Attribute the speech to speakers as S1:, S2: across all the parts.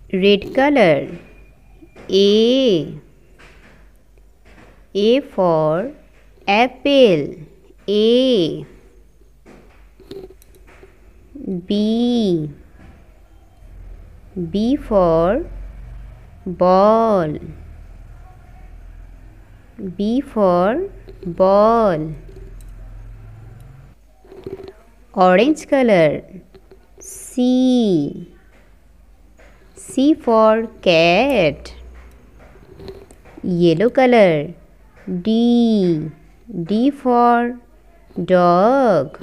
S1: Red color. A for apple. A. B for ball. B for ball. Orange color. C for cat. Yellow color. D for dog.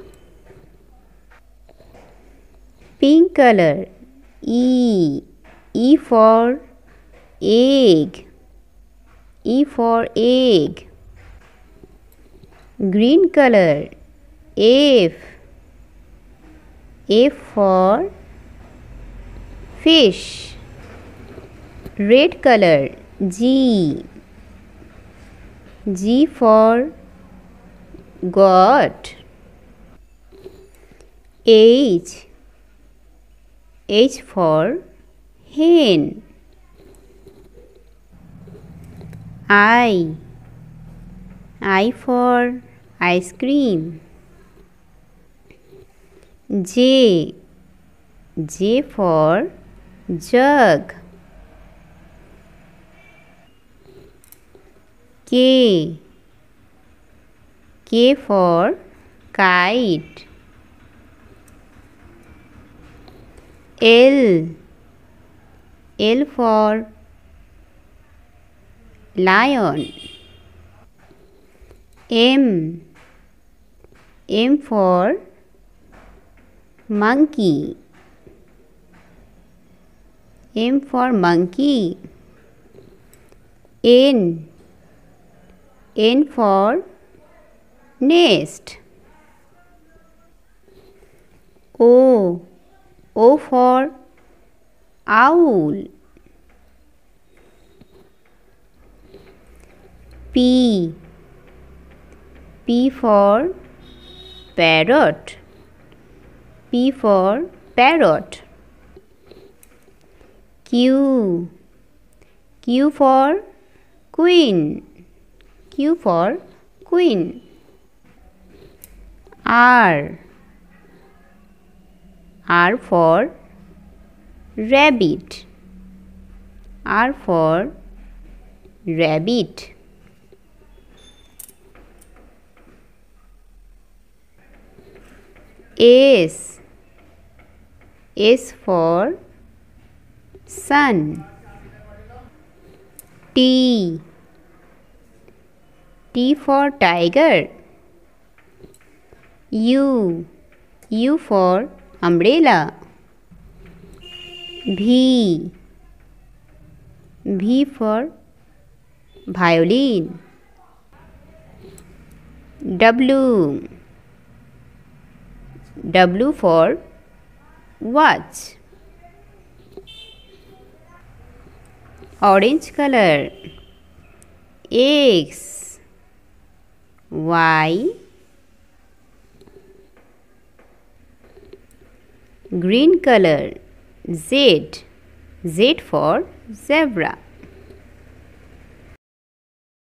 S1: Pink color. E for egg. E for egg. Green color. F for fish. Red color. G for goat. H for hen. I for ice cream. J for jug. K for kite. L for lion. M for monkey. M for monkey. N for nest. O for owl. P for parrot. P for parrot. Q for queen. Q for queen. R for rabbit. R for rabbit. S for sun. T for tiger. U for umbrella. V for violin. W for watch. Orange color. X Y. Green color. Z for zebra.